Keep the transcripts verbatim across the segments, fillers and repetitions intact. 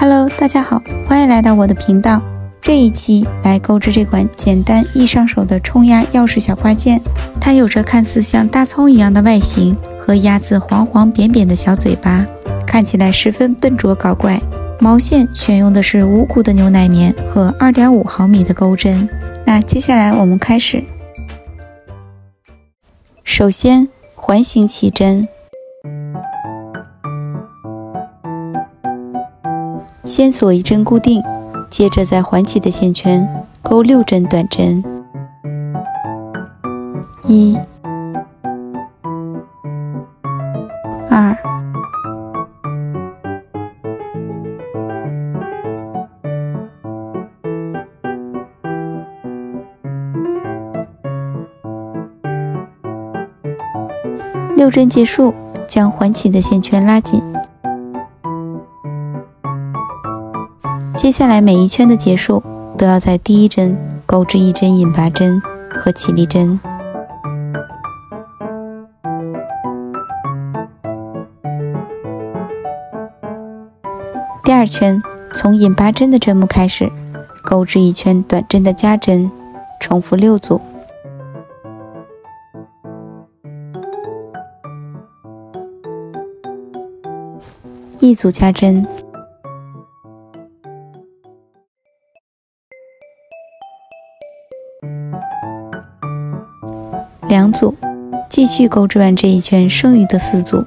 Hello， 大家好，欢迎来到我的频道。这一期来购置这款简单易上手的冲压钥匙小挂件，它有着看似像大葱一样的外形和牙齿黄黄扁扁的小嘴巴，看起来十分笨拙搞怪。毛线选用的是无骨的牛奶棉和 二点五毫米的钩针。那接下来我们开始。首先环形起针，先锁一针固定，接着在环起的线圈钩六针短针，一、二、六针结束，将环起的线圈拉紧。接下来每一圈的结束都要在第一针钩织一针引拔针和起立针。第二圈从引拔针的针目开始，钩织一圈短针的夹针，重复六组。一组夹针，两组，继续钩织完这一圈剩余的四组。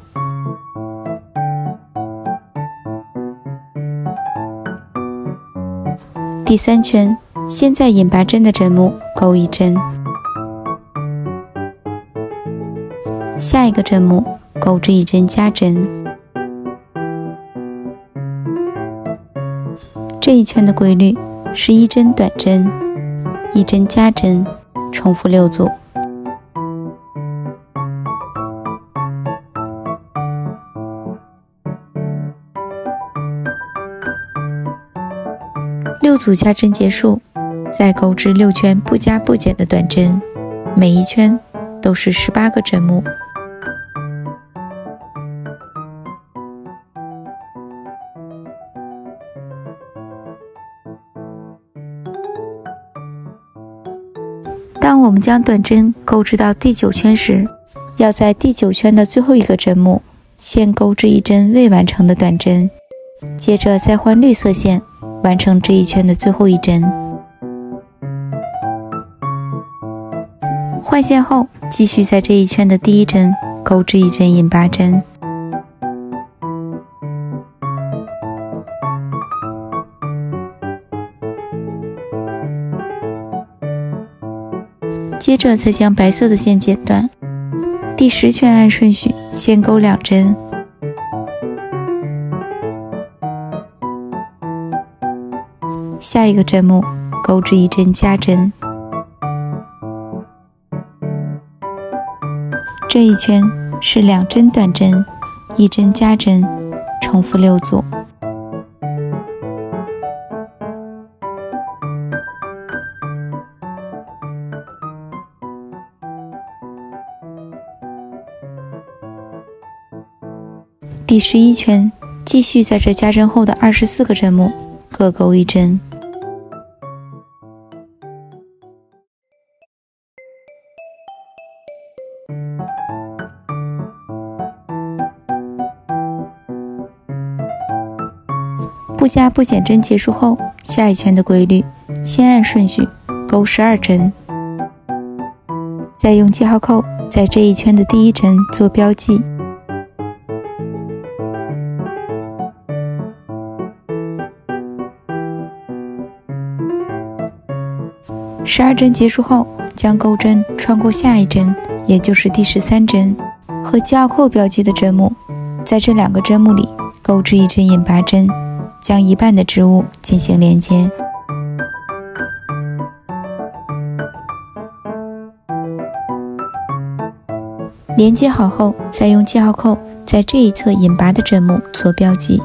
第三圈，先在引拔针的针目钩一针，下一个针目钩织一针夹针。这一圈的规律是一针短针，一针夹针，重复六组。六组夹针结束，再钩织六圈不加不减的短针，每一圈都是十八个针目。当我们将短针钩织到第九圈时，要在第九圈的最后一个针目先钩织一针未完成的短针，接着再换绿色线完成这一圈的最后一针。换线后，继续在这一圈的第一针钩织一针引拔针。接着再将白色的线剪断。第十圈按顺序先钩两针，下一个针目钩织一针夹针。这一圈是两针短针，一针夹针，重复六组。第十一圈，继续在这夹针后的二十四个针目各钩一针。不加不减针结束后，下一圈的规律，先按顺序钩十二针，再用记号扣在这一圈的第一针做标记。十二针结束后，将钩针穿过下一针，也就是第十三针，和记号扣标记的针目，在这两个针目里钩织一针引拔针，将一半的织物进行连接。连接好后，再用记号扣在这一侧引拔的针目做标记。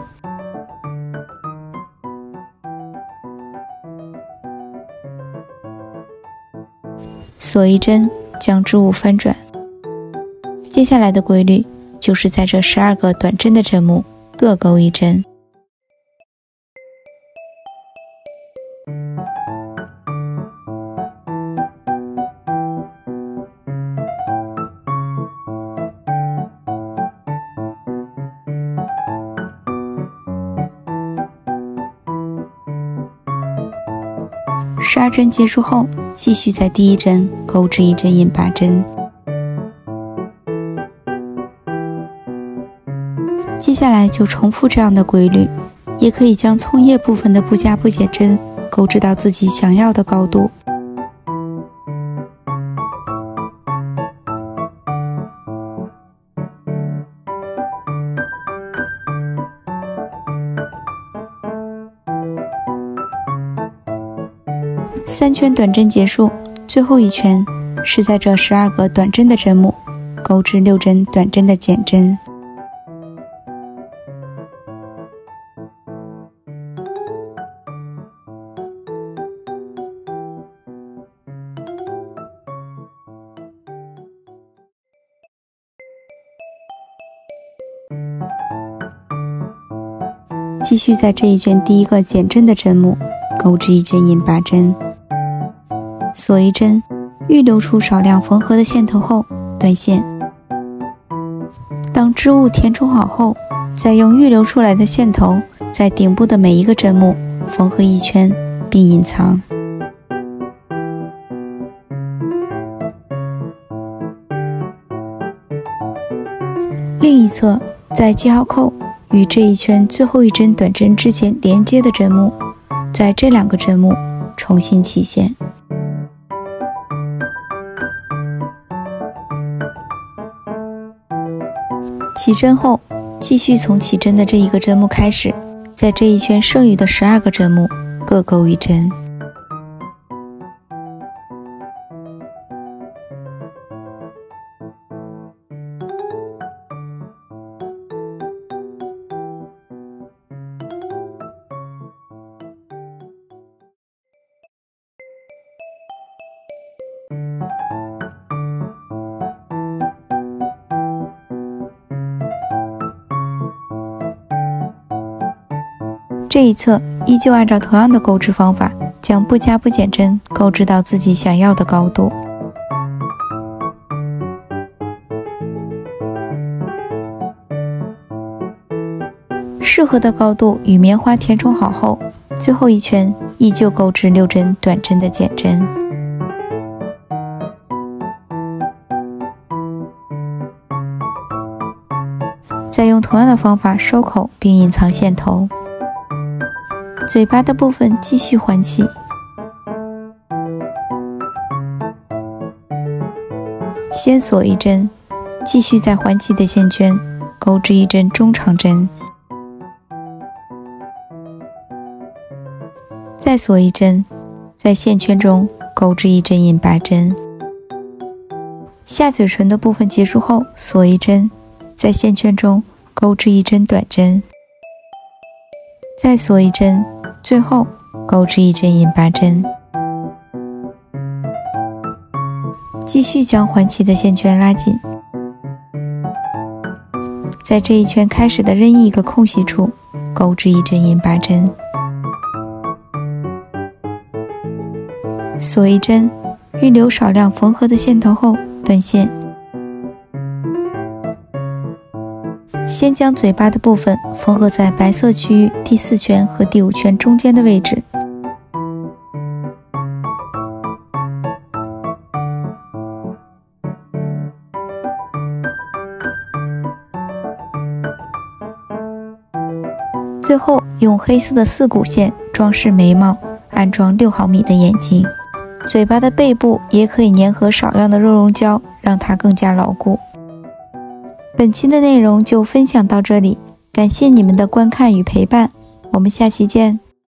锁一针，将织物翻转。接下来的规律就是在这十二个短针的针目各钩一针。 十二针结束后，继续在第一针钩织一针引八针。接下来就重复这样的规律，也可以将葱叶部分的不加不减针钩织到自己想要的高度。三圈短针结束，最后一圈是在这十二个短针的针目钩织六针短针的减针。继续在这一圈第一个减针的针目钩织一针引八针，锁一针，预留出少量缝合的线头后断线。当织物填充好后，再用预留出来的线头在顶部的每一个针目缝合一圈并隐藏。另一侧在记号扣与这一圈最后一针短针之前连接的针目，在这两个针目重新起线。起针后，继续从起针的这一个针目开始，在这一圈剩余的十二个针目各钩一针。这一侧依旧按照同样的钩织方法，将不加不减针钩织到自己想要的高度。适合的高度与棉花填充好后，最后一圈依旧钩织六针短针的减针。再用同样的方法收口并隐藏线头。嘴巴的部分继续环起，先锁一针，继续在环起的线圈钩织一针中长针，再锁一针，在线圈中钩织一针引八针。下嘴唇的部分结束后，锁一针，在线圈中钩织一针短针，再锁一针，最后钩织一针引八针。继续将环起的线圈拉紧，在这一圈开始的任意一个空隙处钩织一针引八针，锁一针，预留少量缝合的线头后断线。先将嘴巴的部分缝合在白色区域第四圈和第五圈中间的位置。最后用黑色的四股线装饰眉毛，安装六毫米的眼睛。嘴巴的背部也可以粘合少量的肉绒胶，让它更加牢固。本期的内容就分享到这里，感谢你们的观看与陪伴，我们下期见。